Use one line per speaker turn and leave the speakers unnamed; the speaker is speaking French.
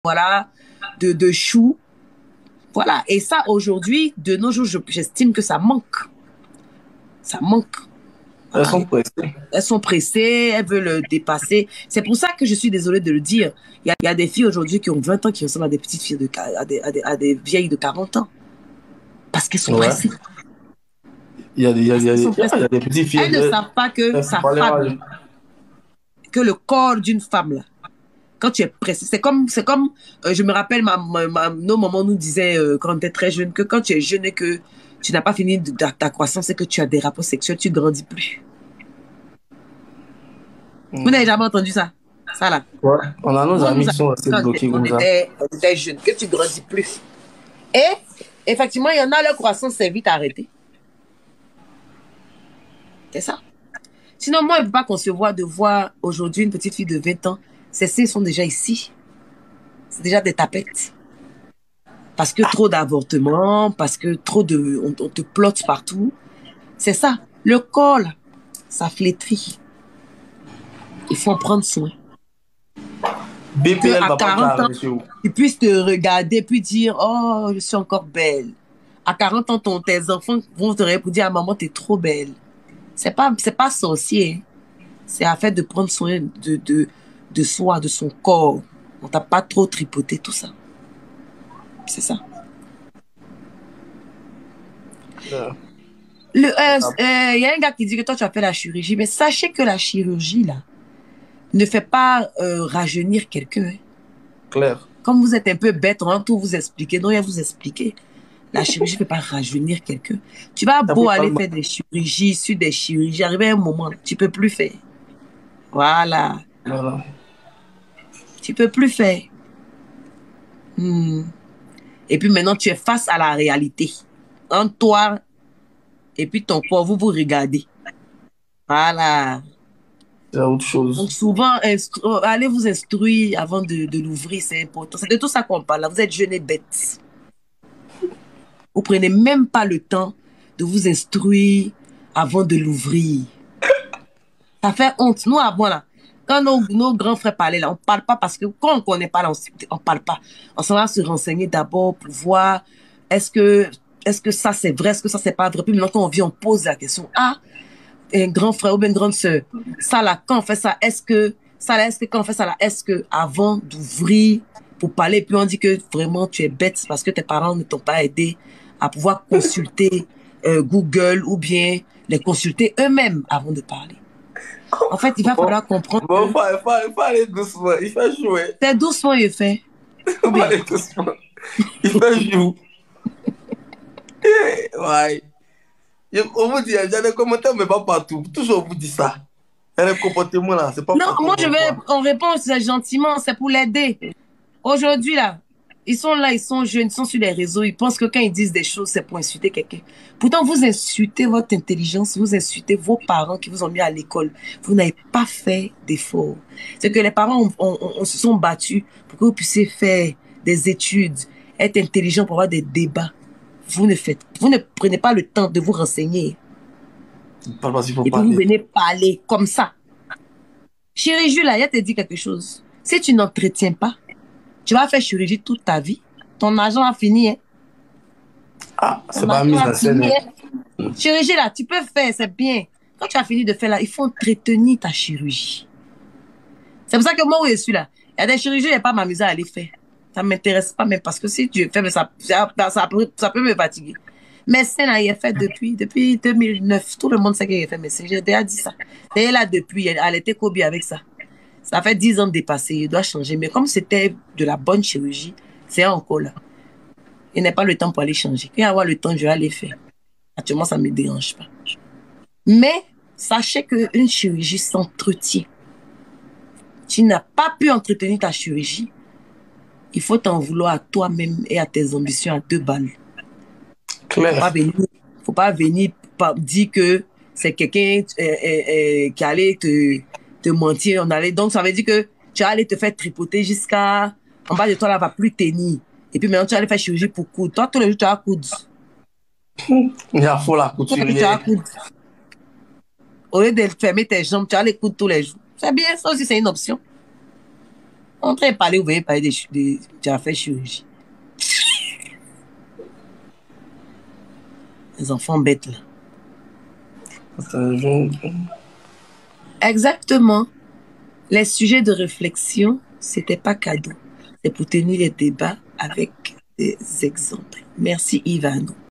voilà, de choux. Voilà. Et ça, aujourd'hui, de nos jours, j'estime que ça manque. Ça manque.
Elles
Voilà.
sont pressées.
Elles sont pressées, elles veulent le dépasser. C'est pour ça que je suis désolée de le dire. Il y a des filles aujourd'hui qui ont 20 ans qui ressemblent à des petites filles, à des vieilles de 40 ans. Parce qu'elles sont
Ouais.
pressées.
Il
Parce qu'elles sont
y
pressées.
a des petites filles,
Elles ne savent pas que
faut
sa
pas les
femme,
rager.
que le corps d'une femme, là, quand tu es pressé, je me rappelle, nos mamans nous disaient, quand on était très jeune, que quand tu es jeune et que tu n'as pas fini ta croissance et que tu as des rapports sexuels, tu ne grandis plus. Vous n'avez jamais entendu ça? Ça là.
Ouais. On a nos
On
amis
nous
qui
a
sont
dit
restés
quand
bloqués
on
comme ça.
on était jeunes, que tu ne grandis plus. Et effectivement, il y en a, leur croissance s'est vite arrêtée. C'est ça. Sinon, moi, je ne peux pas concevoir de voir aujourd'hui une petite fille de 20 ans. Ses seins sont déjà ici. C'est déjà des tapettes. Parce que trop d'avortements, parce que on te plotte partout. C'est ça. Le corps, là, ça flétrit. Il faut en prendre soin.
BPL
Qu'à
va pas
40 ans,
arriver chez vous.
tu puisses te regarder puis dire, oh, je suis encore belle. À 40 ans, tes enfants vont te répondre, dire, ah, maman, t'es trop belle. C'est pas sorcier. C'est afin de prendre soin de soi, de son corps. On t'a pas trop tripoté tout ça. C'est ça.
Yeah.
Il y a un gars qui dit que toi, tu as fait la chirurgie. Mais sachez que la chirurgie, là, ne fait pas rajeunir quelqu'un. Hein.
Claire.
Comme vous êtes un peu bête, on va tout vous expliquer. Donc, il va vous expliquer. La chirurgie ne fait pas rajeunir quelqu'un. Tu vas
Ça
beau
fait pas
aller
le mal.
faire des chirurgies sur des chirurgies. Arrivé à un moment, tu ne peux plus faire. Voilà.
Voilà.
Tu ne peux plus faire. Et puis maintenant, tu es face à la réalité. Entre toi et puis ton corps, vous vous regardez. Voilà.
C'est autre chose.
Donc souvent, allez vous instruire avant de l'ouvrir, c'est important. C'est de tout ça qu'on parle. Là. Vous êtes jeunes et bêtes. Vous prenez même pas le temps de vous instruire avant de l'ouvrir. Ça fait honte. Nous, avant, là, quand nos grands frères parlaient, là, on ne parle pas parce que quand on ne connaît pas, là, on ne parle pas. On s'en va se renseigner d'abord pour voir est-ce que ça c'est vrai, est-ce que ça c'est pas vrai. Puis maintenant, quand on vient, on pose la question. Ah, un grand frère ou bien une grande sœur, ça là, quand on fait ça, est-ce que quand on fait ça là, est-ce que avant d'ouvrir pour parler, puis on dit que vraiment tu es bête parce que tes parents ne t'ont pas aidé à pouvoir consulter Google ou bien les consulter eux-mêmes avant de parler. En fait, il va
Bon,
falloir comprendre
bon,
que
il faut aller doucement. Il fait jouer.
c'est doucement il fait.
Il
Ou
faut
bien,
aller doucement. Il fait jouer. Ouais. On vous dit, il y a des commentaires, mais pas partout. Toujours on vous dit ça. Il y a des comportements là, c'est pas
non,
partout
moi je
qu'on
vais,
voit.
on répond gentiment, c'est pour l'aider. Aujourd'hui, là, ils sont là, ils sont jeunes, ils sont sur les réseaux, ils pensent que quand ils disent des choses, c'est pour insulter quelqu'un. Pourtant, vous insultez votre intelligence, vous insultez vos parents qui vous ont mis à l'école. Vous n'avez pas fait d'efforts. C'est que les parents se sont battus pour que vous puissiez faire des études, être intelligent pour avoir des débats. Vous ne prenez pas le temps de vous renseigner.
Parle pas s'il faut
Et puis vous
parler.
venez parler comme ça. Chirurgie, là, il te dit quelque chose. Si tu n'entretiens pas, tu vas faire chirurgie toute ta vie. Ton argent va finir. Hein.
Ah, c'est
Ton
pas
argent
mise
va
en scène.
finir. Hein. Chirurgie, là, tu peux faire, c'est bien. Quand tu as fini de faire, là, il faut entretenir ta chirurgie. C'est pour ça que moi, où je suis là, il y a des chirurgies, je n'ai pas m'amuser à aller faire. Ça ne m'intéresse pas même parce que si tu fais, mais ça peut me fatiguer. Médecin, là, il est fait depuis 2009. Tout le monde sait qu'il est fait médecin. J'ai déjà dit ça. Et là, depuis, elle était Kobe avec ça. Ça fait 10 ans de dépassé, il doit changer. Mais comme c'était de la bonne chirurgie, c'est encore là. Il n'a pas le temps pour aller changer. Quand il va avoir le temps, je vais aller faire. Actuellement, ça ne me dérange pas. Mais sachez qu'une chirurgie s'entretient. Tu n'as pas pu entretenir ta chirurgie. Il faut t'en vouloir à toi-même et à tes ambitions à 2 balles.
Claire.
Faut pas venir dire que c'est quelqu'un qui allait te mentir. Donc, ça veut dire que tu vas aller te faire tripoter jusqu'à... En bas de toi, là, va plus tenir. Et puis maintenant, tu vas aller faire chirurgie pour coudre. Toi, tous les jours, tu vas coudre.
Il y a faux la
Tous les jours, tu vas
couturière.
coudre. Au lieu de fermer tes jambes, tu vas aller coudre tous les jours. C'est bien, ça aussi, c'est une option. On peut parler, vous voyez parler de affaires chirurgie. Les enfants bêtes là. Exactement. Les sujets de réflexion, c'était pas cadeau. C'est pour tenir les débats avec des exemples. Merci Yvan.